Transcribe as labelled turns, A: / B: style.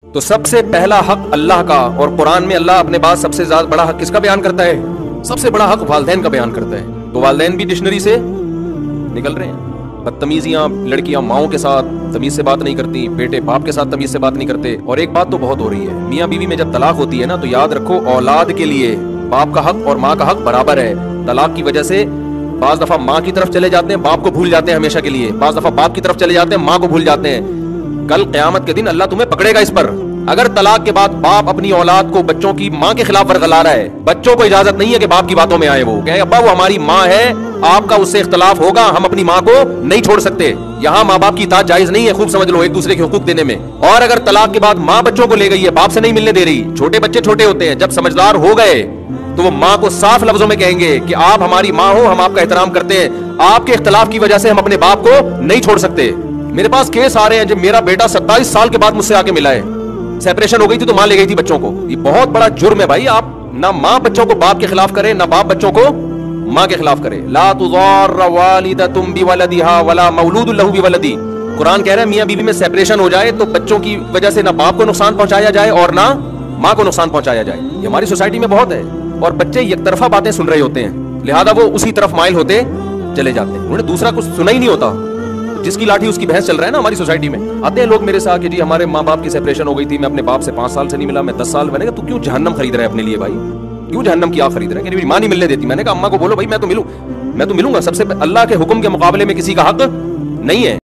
A: تو سب سے پہلا حق اللہ کا، اور قرآن میں اللہ اپنے بعد سب سے زیادہ بڑا حق کس کا بیان کرتا ہے؟ سب سے بڑا حق والدین کا بیان کرتا ہے۔ تو والدین بھی ڈکشنری سے نکل رہے ہیں۔ بدتمیزیاں، لڑکیاں ماؤں کے ساتھ تمیز سے بات نہیں کرتی، بیٹے باپ کے ساتھ تمیز سے بات نہیں کرتے۔ اور ایک بات تو بہت ہو رہی ہے، میاں بیوی میں جب طلاق ہوتی ہے نا، تو یاد رکھو اولاد کے لیے باپ کا حق اور ماں کا حق برابر ہے۔ طلاق کی وجہ سے بعض دفعہ ماں کی طرف چلے جاتے ہیں، باپ کو بھول جاتے ہیں ہمیشہ کے لیے، بعض دفعہ باپ کی طرف چلے جاتے ہیں، ماں کو بھول جاتے ہیں۔ کل قیامت کے دن اللہ تمہیں پکڑے گا اس پر۔ اگر طلاق کے بعد باپ اپنی اولاد کو بچوں کی ماں کے خلاف ورغلا رہا ہے، بچوں کو اجازت نہیں ہے کہ باپ کی باتوں میں آئے، وہ کہیں ابا وہ ہماری ماں ہے، آپ کا اس سے اختلاف ہوگا، ہم اپنی ماں کو نہیں چھوڑ سکتے۔ یہاں ماں باپ کی اطاعت جائز نہیں ہے، خوب سمجھ لو، ایک دوسرے کے حقوق دینے میں۔ اور اگر طلاق کے بعد ماں بچوں کو لے گئی ہے، باپ سے نہیں ملنے دے رہی، چھوٹے بچے چھوٹے ہوتے ہیں، جب سمجھدار ہو گئے تو وہ ماں کو صاف لفظوں میں کہیں گے کہ آپ ہماری ماں ہو، ہم آپ کا احترام کرتے ہیں، آپ کے اختلاف کی وجہ سے ہم اپنے باپ کو نہیں چھوڑ سکتے۔ میرے پاس کیس آ رہے ہیں، جب میرا بیٹا 27 سال کے بعد مجھ سے آ کے ملا ہے، سیپریشن ہو گئی تھی تو ماں لے گئی تھی بچوں کو۔ یہ بہت بڑا جرم ہے بھائی، آپ نہ ماں بچوں کو باپ کے خلاف کرے، نہ باپ بچوں کو ماں کے خلاف کرے۔ لا تضار والدۃ بولدها ولا مولود له بولدی۔ قرآن کہہ رہا ہے میاں بیوی میں سیپریشن ہو جائے تو بچوں کی وجہ سے نہ باپ کو نقصان پہنچایا جائے اور نہ ماں کو نقصان پہنچایا جائے۔ یہ ہماری سوسائٹی میں بہت ہے، اور بچے یک طرفہ باتیں سن رہے ہوتے ہیں، لہذا وہ اسی طرف مائل ہوتے چلے جاتے ہیں، انہوں نے دوسرا کچھ سنا ہی نہیں ہوتا۔ جس کی لاٹھی اس کی بھینس چل رہا ہے نا ہماری سوسائٹی میں۔ آتے ہیں لوگ میرے ساتھ کہ جی ہمارے ماں باپ کی سیپریشن ہو گئی تھی، میں اپنے باپ سے 5 سال سے نہیں ملا، میں 10 سال۔ میں نے کہا تو کیوں جہنم خرید رہا ہے اپنے لیے بھائی؟ کیوں جہنم کی آگ خرید رہا ہے؟ کہ میری ماں نہیں ملنے دیتی۔ میں نے کہا اماں کو بولو بھائی میں تو ملوں گا، سب سے اللہ کے حکم کے مقابلے میں کسی کا حق نہیں ہے۔